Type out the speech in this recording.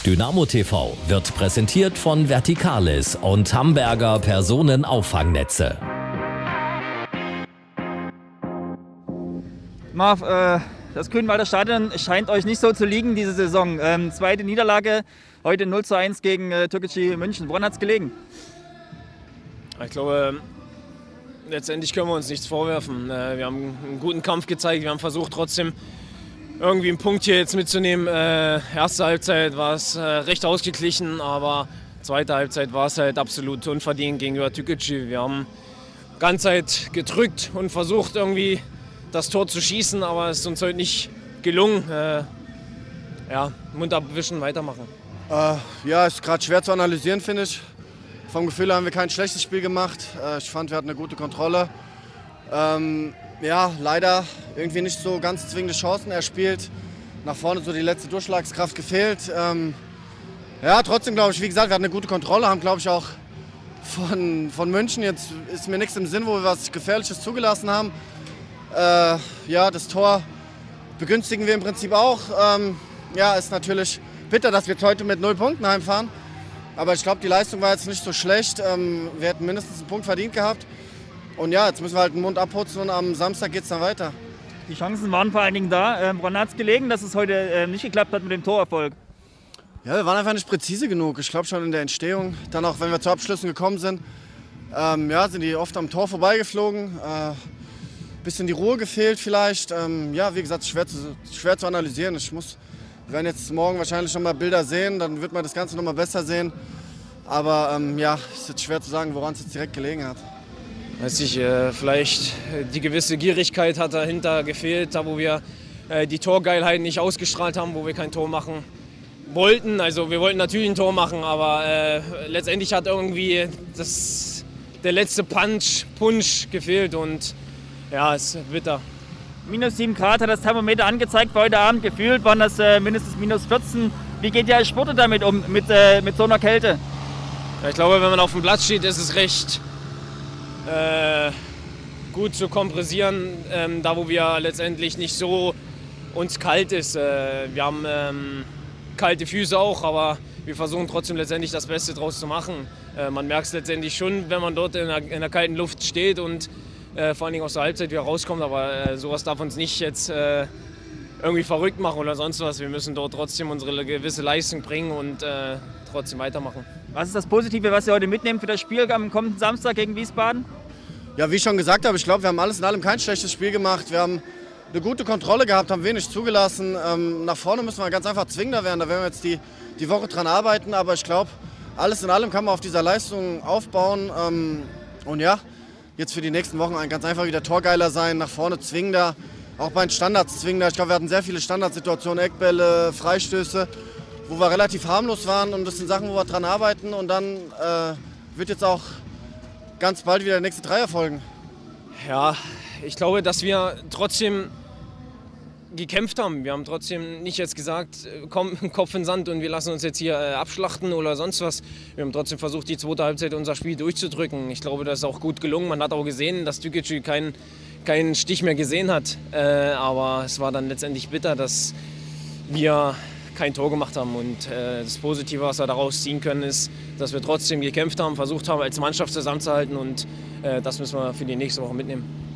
Dynamo TV wird präsentiert von Verticalis und Hamburger Personenauffangnetze. Marv, das Grünwalder Stadion scheint euch nicht so zu liegen diese Saison. Zweite Niederlage, heute 0:1 gegen Türkgücü München. Woran hat es gelegen? Ich glaube, letztendlich können wir uns nichts vorwerfen. Wir haben einen guten Kampf gezeigt, wir haben versucht trotzdem irgendwie einen Punkt hier jetzt mitzunehmen. Erste Halbzeit war es recht ausgeglichen, aber zweite Halbzeit war es halt absolut unverdient gegenüber Türkgücü. Wir haben die ganze Zeit gedrückt und versucht irgendwie das Tor zu schießen, aber es ist uns heute nicht gelungen. Mund abwischen, weitermachen. Ist gerade schwer zu analysieren, finde ich. Vom Gefühl haben wir kein schlechtes Spiel gemacht. Ich fand, wir hatten eine gute Kontrolle. Leider irgendwie nicht so ganz zwingende Chancen erspielt. Nach vorne so die letzte Durchschlagskraft gefehlt. Trotzdem glaube ich, wie gesagt, wir hatten eine gute Kontrolle, haben glaube ich auch von München, jetzt ist mir nichts im Sinn, wo wir was Gefährliches zugelassen haben. Das Tor begünstigen wir im Prinzip auch. Ist natürlich bitter, dass wir jetzt heute mit 0 Punkten heimfahren. Aber ich glaube, die Leistung war jetzt nicht so schlecht. Wir hätten mindestens einen Punkt verdient gehabt. Und ja, jetzt müssen wir halt den Mund abputzen und am Samstag geht es dann weiter. Die Chancen waren vor allen Dingen da. Woran hat es gelegen, dass es heute nicht geklappt hat mit dem Torerfolg? Ja, wir waren einfach nicht präzise genug. Ich glaube schon in der Entstehung. Dann auch, wenn wir zu Abschlüssen gekommen sind, sind die oft am Tor vorbeigeflogen. Bisschen die Ruhe gefehlt vielleicht. Wie gesagt, schwer zu analysieren. Wir werden jetzt morgen wahrscheinlich noch mal Bilder sehen, dann wird man das Ganze noch mal besser sehen. Aber es ist jetzt schwer zu sagen, woran es jetzt direkt gelegen hat. Weiß ich, vielleicht die gewisse Gierigkeit hat dahinter gefehlt, da wo wir die Torgeilheit nicht ausgestrahlt haben, wo wir kein Tor machen wollten. Also wir wollten natürlich ein Tor machen, aber letztendlich hat irgendwie der letzte Punch gefehlt und ja, es ist bitter. -7 Grad hat das Thermometer angezeigt für heute Abend. Gefühlt waren das mindestens -14. Wie geht ihr als Sportler damit um, mit so einer Kälte? Ja, ich glaube, wenn man auf dem Platz steht, ist es recht gut zu kompressieren, da wo wir letztendlich nicht so uns kalt ist. Wir haben kalte Füße auch, aber wir versuchen trotzdem letztendlich das Beste draus zu machen. Man merkt es letztendlich schon, wenn man dort in der kalten Luft steht und vor allen Dingen aus der Halbzeit wieder rauskommt, aber sowas darf uns nicht jetzt irgendwie verrückt machen oder sonst was. Wir müssen dort trotzdem unsere gewisse Leistung bringen und trotzdem weitermachen. Was ist das Positive, was ihr heute mitnehmt für das Spiel am kommenden Samstag gegen Wiesbaden? Ja, wie ich schon gesagt habe, ich glaube, wir haben alles in allem kein schlechtes Spiel gemacht. Wir haben eine gute Kontrolle gehabt, haben wenig zugelassen. Nach vorne müssen wir ganz einfach zwingender werden, da werden wir jetzt die Woche dran arbeiten. Aber ich glaube, alles in allem kann man auf dieser Leistung aufbauen. Jetzt für die nächsten Wochen ganz einfach wieder torgeiler sein, nach vorne zwingender, auch bei den Standards zwingender. Ich glaube, wir hatten sehr viele Standardsituationen, Eckbälle, Freistöße, wo wir relativ harmlos waren und das sind Sachen, wo wir dran arbeiten und dann wird jetzt auch ganz bald wieder der nächste Dreier folgen. Ja, ich glaube, dass wir trotzdem gekämpft haben. Wir haben trotzdem nicht jetzt gesagt, komm, Kopf in den Sand und wir lassen uns jetzt hier abschlachten oder sonst was. Wir haben trotzdem versucht, die zweite Halbzeit unser Spiel durchzudrücken. Ich glaube, das ist auch gut gelungen. Man hat auch gesehen, dass Türkgücü keinen Stich mehr gesehen hat. Aber es war dann letztendlich bitter, dass wir kein Tor gemacht haben. Und das Positive, was wir daraus ziehen können, ist, dass wir trotzdem gekämpft haben, versucht haben, als Mannschaft zusammenzuhalten. Und das müssen wir für die nächste Woche mitnehmen.